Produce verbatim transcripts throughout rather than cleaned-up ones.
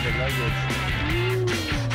the luggage.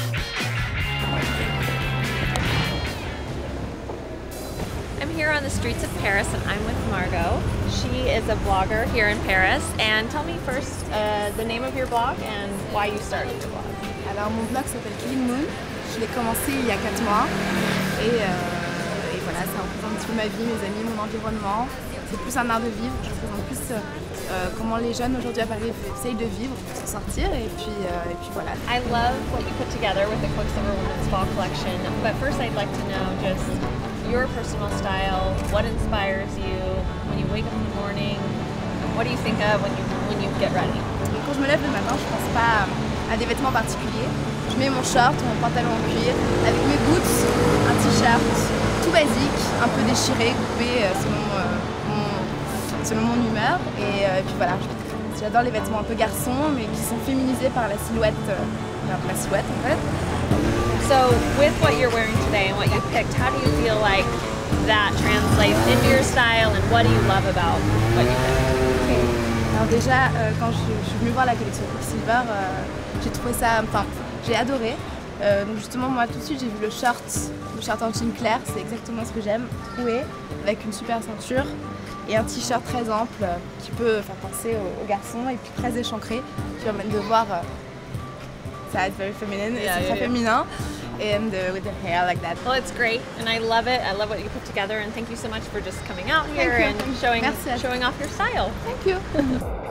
I'm here on the streets of Paris and I'm with Margot. She is a blogger here in Paris. And tell me first uh, the name of your blog and why you started your blog. Alors mon blog s'appelle Clean Moon. Je l'ai commencé il y a quatre mois et, euh, et voilà, ça représente un petit peu ma vie, mes amis, mon environnement. C'est plus un art de vivre. Je représente plus euh, comment les jeunes aujourd'hui à Paris essayent de vivre pour s'en sortir et puis, euh, et puis voilà. I love what you put together with the Cook Summer Women's Fall collection. But first I'd like to know just your personal style. What inspires you when you wake up in the morning? What do you think of when you when you get ready? Quand je me lève le matin, je pense pas à des vêtements particuliers. Je mets mon short, mon pantalon en cuir, avec mes boots, un t-shirt, tout basique, un peu déchiré, coupé euh, selon, euh, mon, selon mon humeur. Et, euh, et puis voilà, j'adore les vêtements un peu garçons, mais qui sont féminisés par la silhouette, euh, la silhouette en fait. So with what you're wearing today and what you picked, how do you feel like that translates into your style and what do you love about what you picked? Alors déjà, euh, quand je, je suis venue voir la collection Quicksilver, euh, j'ai trouvé ça, enfin, j'ai adoré. Euh, donc justement, moi tout de suite, j'ai vu le short, le short en jean clair, c'est exactement ce que j'aime, troué, avec une super ceinture et un t-shirt très ample euh, qui peut faire penser aux, aux garçons et puis très échancré, qui permet de voir, euh, ça it's very feminine, Yeah, c'est yeah, très yeah. féminin, and uh, with the hair like that. Well, it's great, and I love it. I love what you put together, and thank you so much for just coming out here you. and showing Merci. showing off your style. Thank you.